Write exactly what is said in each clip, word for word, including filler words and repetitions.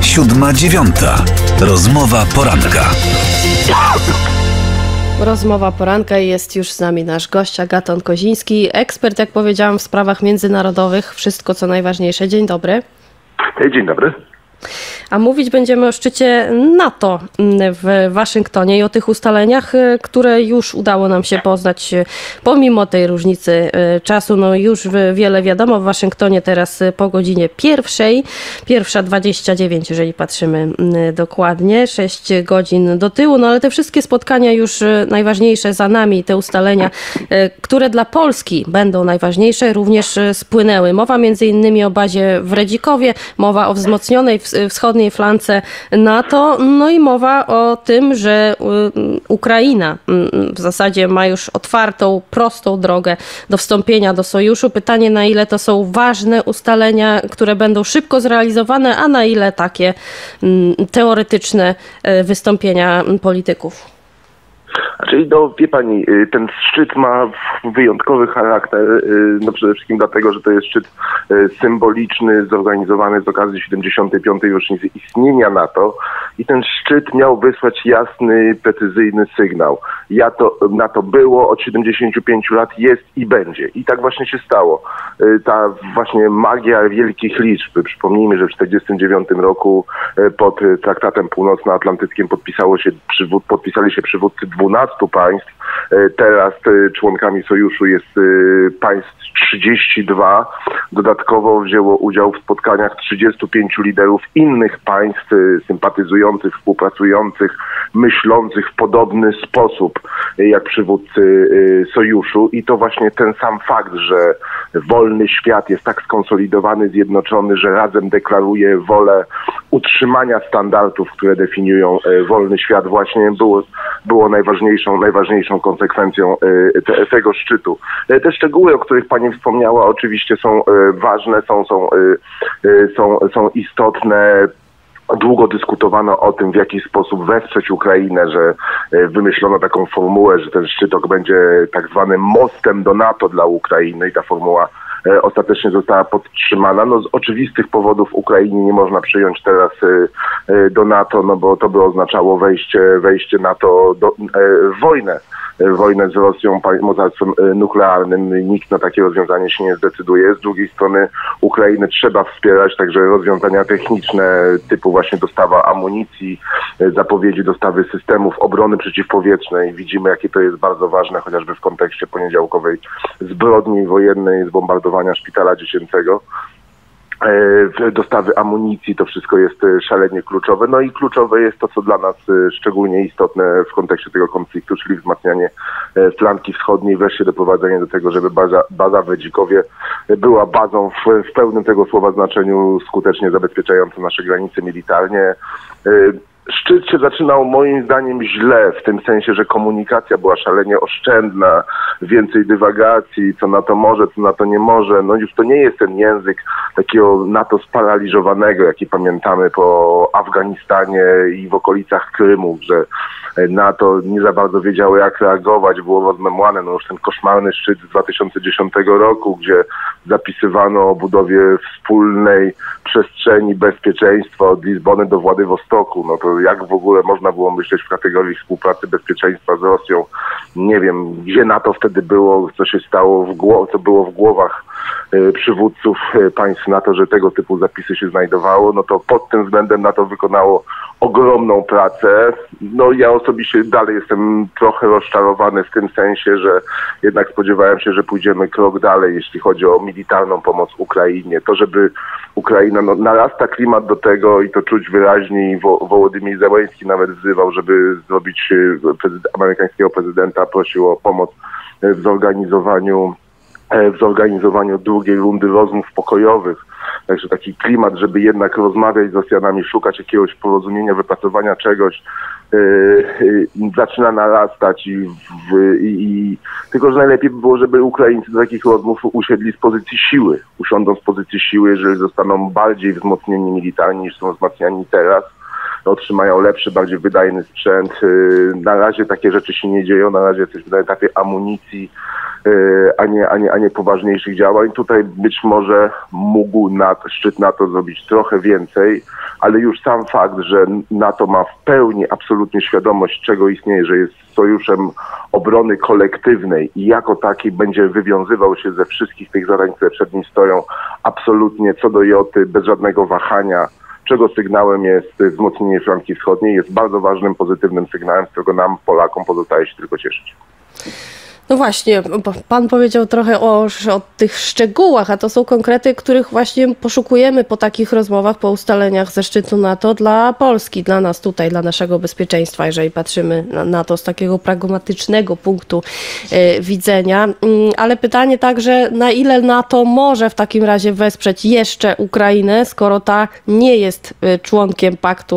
Siódma dziewiąta. Rozmowa poranka. Rozmowa poranka i jest już z nami nasz gość Agaton Koziński, ekspert, jak powiedziałam, w sprawach międzynarodowych. Wszystko co najważniejsze. Dzień dobry. Dzień dobry. A mówić będziemy o szczycie NATO w Waszyngtonie i o tych ustaleniach, które już udało nam się poznać pomimo tej różnicy czasu. No już wiele wiadomo w Waszyngtonie teraz po godzinie pierwszej, pierwsza dwadzieścia dziewięć, jeżeli patrzymy dokładnie, sześć godzin do tyłu. No ale te wszystkie spotkania już najważniejsze za nami, te ustalenia, które dla Polski będą najważniejsze, również spłynęły. Mowa między innymi o bazie w Redzikowie, mowa o wzmocnionej wschodniej flance NATO, no i mowa o tym, że Ukraina w zasadzie ma już otwartą, prostą drogę do wstąpienia do sojuszu. Pytanie, na ile to są ważne ustalenia, które będą szybko zrealizowane, a na ile takie teoretyczne wystąpienia polityków. Czyli no, wie pani, ten szczyt ma wyjątkowy charakter, no przede wszystkim dlatego, że to jest szczyt symboliczny, zorganizowany z okazji siedemdziesiątej piątej rocznicy istnienia NATO i ten szczyt miał wysłać jasny, precyzyjny sygnał. Ja to, NATO było od siedemdziesięciu pięciu lat, jest i będzie. I tak właśnie się stało. Ta właśnie magia wielkich liczb. Przypomnijmy, że w tysiąc dziewięćset czterdziestym dziewiątym roku pod Traktatem Północnoatlantyckim podpisało się, podpisali się przywódcy dwunastu państw. Teraz członkami sojuszu jest państw trzydzieści dwa. Dodatkowo wzięło udział w spotkaniach trzydziestu pięciu liderów innych państw sympatyzujących, współpracujących, myślących w podobny sposób jak przywódcy sojuszu. I to właśnie ten sam fakt, że wolny świat jest tak skonsolidowany, zjednoczony, że razem deklaruje wolę utrzymania standardów, które definiują wolny świat, właśnie było, było najważniejszą, najważniejszą konsekwencją te, tego szczytu. Te szczegóły, o których pani wspomniała, oczywiście są ważne, są, są, są, są istotne. Długo dyskutowano o tym, w jaki sposób wesprzeć Ukrainę, że wymyślono taką formułę, że ten szczyt będzie tak zwanym mostem do NATO dla Ukrainy i ta formuła ostatecznie została podtrzymana. No z oczywistych powodów Ukrainie nie można przyjąć teraz do NATO, no bo to by oznaczało wejście, wejście NATO do, w wojnę. wojnę z Rosją, mocarstwem nuklearnym. Nikt na takie rozwiązanie się nie zdecyduje. Z drugiej strony Ukrainę trzeba wspierać, także rozwiązania techniczne typu właśnie dostawa amunicji, zapowiedzi dostawy systemów obrony przeciwpowietrznej. Widzimy, jakie to jest bardzo ważne, chociażby w kontekście poniedziałkowej zbrodni wojennej, zbombardowania szpitala dziecięcego. Dostawy amunicji, to wszystko jest szalenie kluczowe. No i kluczowe jest to, co dla nas szczególnie istotne w kontekście tego konfliktu, czyli wzmacnianie flanki wschodniej, wreszcie doprowadzenie do tego, żeby baza, baza w Redzikowie była bazą w, w pełnym tego słowa znaczeniu, skutecznie zabezpieczającą nasze granice militarnie. Szczyt się zaczynał moim zdaniem źle, w tym sensie, że komunikacja była szalenie oszczędna, więcej dywagacji, co NATO może, co NATO nie może. No już to nie jest ten język takiego NATO sparaliżowanego, jaki pamiętamy po Afganistanie i w okolicach Krymu, że NATO nie za bardzo wiedziało, jak reagować, było rozmemłane. No już ten koszmarny szczyt z dwa tysiące dziesiątego roku, gdzie zapisywano o budowie wspólnej przestrzeni bezpieczeństwa od Lizbony do Władywostoku. No to jak w ogóle można było myśleć w kategorii współpracy bezpieczeństwa z Rosją? Nie wiem, gdzie NATO wtedy było, co się stało, w głow- co było w głowach y, przywódców y, państw NATO, że tego typu zapisy się znajdowało. No to pod tym względem NATO wykonało ogromną pracę. No ja osobiście dalej jestem trochę rozczarowany w tym sensie, że jednak spodziewałem się, że pójdziemy krok dalej, jeśli chodzi o militarną pomoc Ukrainie. To, żeby Ukraina, no narasta klimat do tego i to czuć wyraźnie i Wo- Wołodymyr Zełenski nawet wzywał, żeby zrobić, prezyd- amerykańskiego prezydenta prosił o pomoc w zorganizowaniu w zorganizowaniu drugiej rundy rozmów pokojowych. Także taki klimat, żeby jednak rozmawiać z Rosjanami, szukać jakiegoś porozumienia, wypracowania czegoś, yy, yy, zaczyna narastać. I, w, i, i tylko, że najlepiej by było, żeby Ukraińcy do takich rozmów usiedli z pozycji siły. Usiądą z pozycji siły, jeżeli zostaną bardziej wzmocnieni militarnie niż są wzmacniani teraz. Otrzymają lepszy, bardziej wydajny sprzęt. Na razie takie rzeczy się nie dzieją, na razie jesteśmy na etapie amunicji, a nie, a nie, a nie poważniejszych działań. Tutaj być może mógł NATO, szczyt NATO zrobić trochę więcej, ale już sam fakt, że NATO ma w pełni absolutnie świadomość, czego istnieje, że jest sojuszem obrony kolektywnej i jako taki będzie wywiązywał się ze wszystkich tych zadań, które przed nim stoją, absolutnie co do joty, bez żadnego wahania, czego sygnałem jest wzmocnienie flanki wschodniej, jest bardzo ważnym, pozytywnym sygnałem, z którego nam, Polakom, pozostaje się tylko cieszyć. No właśnie, pan powiedział trochę o, o tych szczegółach, a to są konkrety, których właśnie poszukujemy po takich rozmowach, po ustaleniach ze szczytu NATO dla Polski, dla nas tutaj, dla naszego bezpieczeństwa, jeżeli patrzymy na to z takiego pragmatycznego punktu y, widzenia. Y, ale pytanie także, na ile NATO może w takim razie wesprzeć jeszcze Ukrainę, skoro ta nie jest y, członkiem Paktu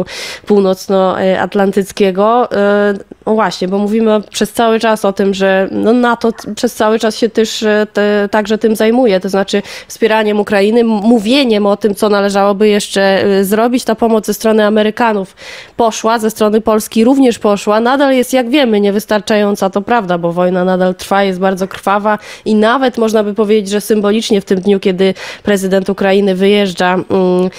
Północnoatlantyckiego. Y, no właśnie, bo mówimy przez cały czas o tym, że no NATO przez cały czas się też te, także tym zajmuje, to znaczy wspieraniem Ukrainy, mówieniem o tym, co należałoby jeszcze zrobić. Ta pomoc ze strony Amerykanów poszła, ze strony Polski również poszła. Nadal jest, jak wiemy, niewystarczająca, to prawda, bo wojna nadal trwa, jest bardzo krwawa i nawet można by powiedzieć, że symbolicznie w tym dniu, kiedy prezydent Ukrainy wyjeżdża mm,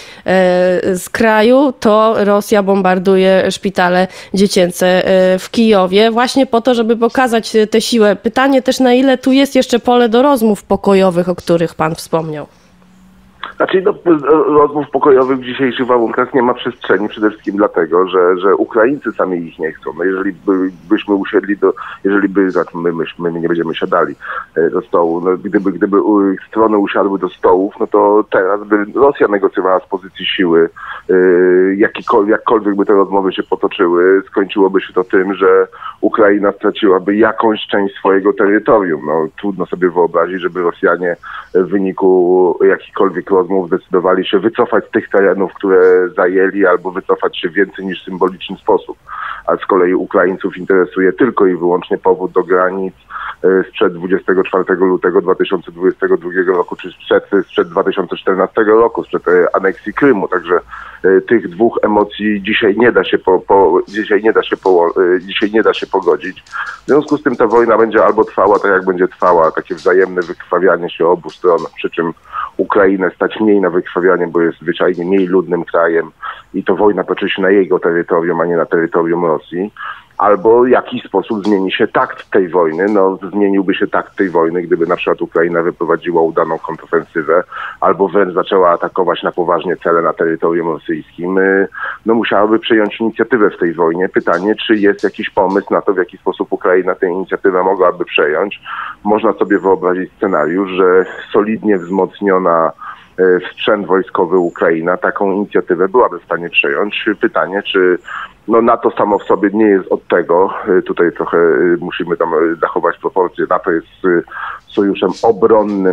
e, z kraju, to Rosja bombarduje szpitale dziecięce w Kijowie, właśnie po to, żeby pokazać tę siłę. Pytanie też, na ile tu jest jeszcze pole do rozmów pokojowych, o których pan wspomniał. Znaczy, no, rozmów pokojowych w dzisiejszych warunkach nie ma przestrzeni, przede wszystkim dlatego, że, że Ukraińcy sami ich nie chcą. No jeżeli by, byśmy usiedli do, jeżeli by, znaczy my, my, my nie będziemy siadali do stołu, no, gdyby, gdyby strony usiadły do stołów, no to teraz by Rosja negocjowała z pozycji siły, jakikolwiek, jakkolwiek by te rozmowy się potoczyły, skończyłoby się to tym, że Ukraina straciłaby jakąś część swojego terytorium. No, trudno sobie wyobrazić, żeby Rosjanie w wyniku jakichkolwiek rozmów zdecydowali się wycofać z tych terenów, które zajęli, albo wycofać się w więcej niż symboliczny sposób. A z kolei Ukraińców interesuje tylko i wyłącznie powrót do granic sprzed dwudziestego czwartego lutego dwa tysiące dwudziestego drugiego roku, czy sprzed, sprzed dwa tysiące czternastego roku, sprzed aneksji Krymu. Także tych dwóch emocji dzisiaj nie da się po, po, dzisiaj nie da się po, dzisiaj nie da się pogodzić. W związku z tym ta wojna będzie albo trwała tak, jak będzie trwała, takie wzajemne wykrwawianie się obu stron, przy czym Ukrainę stać mniej na wykrwawianie, bo jest zwyczajnie mniej ludnym krajem i to wojna toczy się na jego terytorium, a nie na terytorium Rosji. Albo w jakiś sposób zmieni się takt tej wojny. No, zmieniłby się takt tej wojny, gdyby na przykład Ukraina wyprowadziła udaną kontrofensywę, albo wręcz zaczęła atakować na poważnie cele na terytorium rosyjskim. No, musiałaby przejąć inicjatywę w tej wojnie. Pytanie, czy jest jakiś pomysł na to, w jaki sposób Ukraina tę inicjatywę mogłaby przejąć. Można sobie wyobrazić scenariusz, że solidnie wzmocniona w sprzęt wojskowy Ukraina taką inicjatywę byłaby w stanie przejąć. Pytanie, czy no NATO samo w sobie nie jest od tego, tutaj trochę musimy tam zachować proporcje, NATO jest sojuszem obronnym,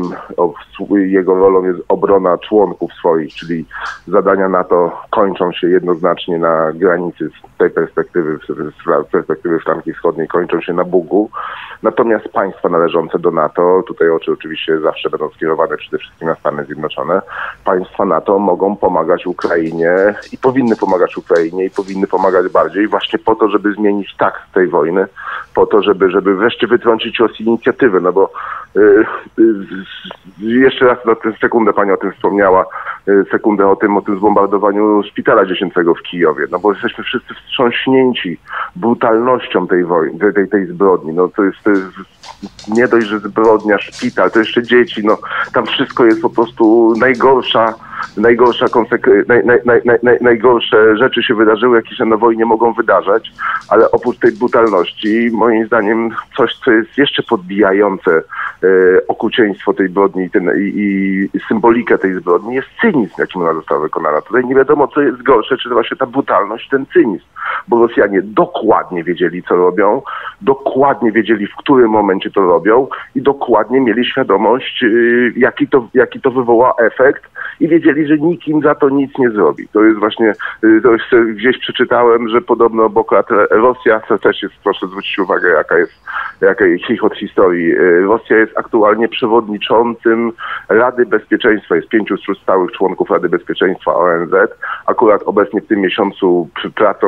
jego rolą jest obrona członków swoich, czyli zadania NATO kończą się jednoznacznie na granicy z tej perspektywy, z perspektywy flanki wschodniej, kończą się na Bugu. Natomiast państwa należące do NATO, tutaj oczy oczywiście zawsze będą skierowane przede wszystkim na Stany Zjednoczone, państwa NATO mogą pomagać Ukrainie i powinny pomagać Ukrainie i powinny pomagać bardziej właśnie po to, żeby zmienić takt tej wojny, po to, żeby, żeby wreszcie wytrącić Rosji inicjatywę, no bo yy, yy, jeszcze raz na tę sekundę pani o tym wspomniała, yy, sekundę o tym, o tym zbombardowaniu szpitala dziecięcego w Kijowie, no bo jesteśmy wszyscy wstrząśnięci brutalnością tej wojny, tej, tej zbrodni, no to jest, to jest nie dość, że zbrodnia, szpital, to jeszcze dzieci, no tam wszystko jest po prostu najgorsza, najgorsza konsek- naj, naj, naj, naj, naj, najgorsze rzeczy się wydarzyły, jakie się na wojnie mogą wydarzać, ale oprócz tej brutalności, moim zdaniem coś, co jest jeszcze podbijające e, okrucieństwo tej zbrodni i, ten, i, i symbolikę tej zbrodni, jest cynizm, jakim ona została wykonana. Tutaj nie wiadomo, co jest gorsze, czy to właśnie ta brutalność, ten cynizm, bo Rosjanie dokładnie wiedzieli, co robią, dokładnie wiedzieli, w którym momencie to robią i dokładnie mieli świadomość, yy, jaki to, jaki to wywoła efekt i wiedzieli, że nikt im za to nic nie zrobi. To jest właśnie, yy, to jest, gdzieś przeczytałem, że podobno obok Rosja, to też jest, proszę zwrócić uwagę, jaka jest, jaka jest chichot historii. Yy, Rosja jest aktualnie przewodniczącym Rady Bezpieczeństwa, jest pięciu stałych członków Rady Bezpieczeństwa O N Z. Akurat obecnie w tym miesiącu pracą Rady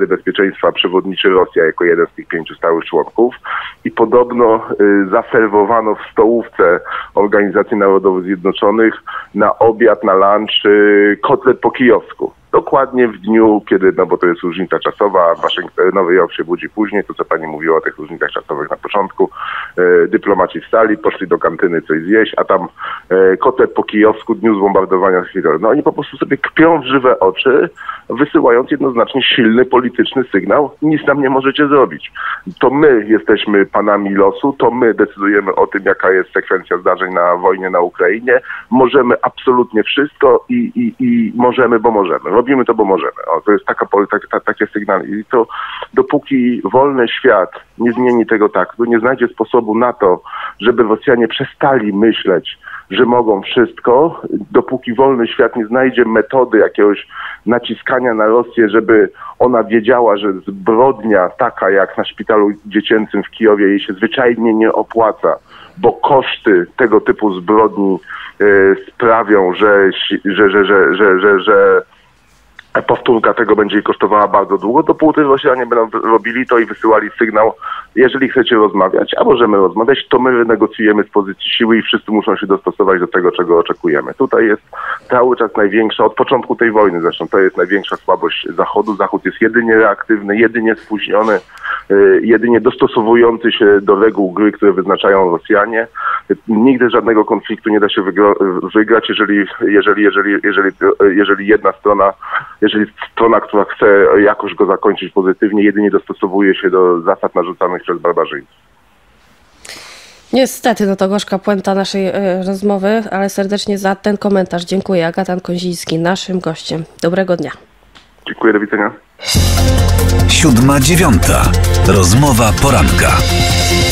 Rady Bezpieczeństwa przewodniczy Rosja jako jeden z tych pięciu stałych członków i podobno zaserwowano w stołówce Organizacji Narodów Zjednoczonych na obiad, na lunch kotlet po kijowsku. Dokładnie w dniu, kiedy, no bo to jest różnica czasowa, Waszyngton, Nowy Jork się budzi później, to co pani mówiła o tych różnicach czasowych na początku, e, dyplomaci wstali, poszli do kantyny coś zjeść, a tam e, kotlet po kijowsku, dniu zbombardowania Hitler. No oni po prostu sobie kpią w żywe oczy, wysyłając jednoznacznie silny polityczny sygnał, nic nam nie możecie zrobić. To my jesteśmy panami losu, to my decydujemy o tym, jaka jest sekwencja zdarzeń na wojnie na Ukrainie, możemy absolutnie wszystko i, i, i możemy, bo możemy. Robimy to, bo możemy. O, to jest taka, ta, takie sygnały. I to dopóki wolny świat nie zmieni tego taktu, nie znajdzie sposobu na to, żeby Rosjanie przestali myśleć, że mogą wszystko, dopóki wolny świat nie znajdzie metody jakiegoś naciskania na Rosję, żeby ona wiedziała, że zbrodnia taka jak na szpitalu dziecięcym w Kijowie jej się zwyczajnie nie opłaca, bo koszty tego typu zbrodni y, sprawią, że, że, że, że, że, że, że powtórka tego będzie jej kosztowała bardzo długo, dopóty Rosjanie będą robili to i wysyłali sygnał, jeżeli chcecie rozmawiać, a możemy rozmawiać, to my negocjujemy z pozycji siły i wszyscy muszą się dostosować do tego, czego oczekujemy. Tutaj jest cały czas największa, od początku tej wojny zresztą, to jest największa słabość Zachodu. Zachód jest jedynie reaktywny, jedynie spóźniony, jedynie dostosowujący się do reguł gry, które wyznaczają Rosjanie. Nigdy żadnego konfliktu nie da się wygrać, jeżeli, jeżeli, jeżeli, jeżeli, jeżeli jedna strona, jeżeli strona, która chce jakoś go zakończyć pozytywnie, jedynie dostosowuje się do zasad narzucanych przez barbarzyńców. Niestety, no to gorzka puenta naszej y, rozmowy, ale serdecznie za ten komentarz dziękuję. Agata Konziński, naszym gościem. Dobrego dnia. Dziękuję, do widzenia. Siódma dziewiąta. Rozmowa poranka.